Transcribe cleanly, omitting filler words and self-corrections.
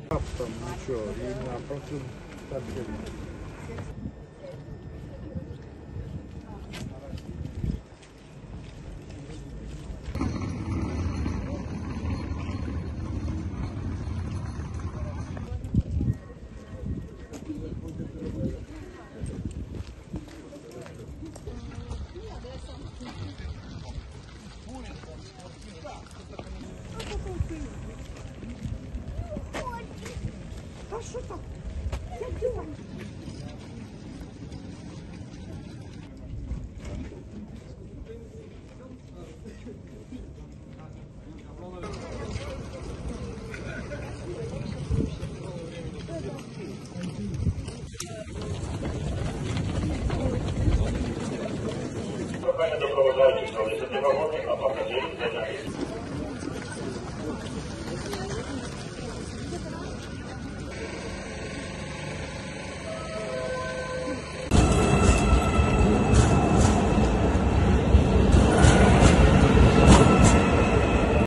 Там нічого, і на просто так. А що так? Я думаю. Прохання до проводжаючих залишити вагони, а пасажирів не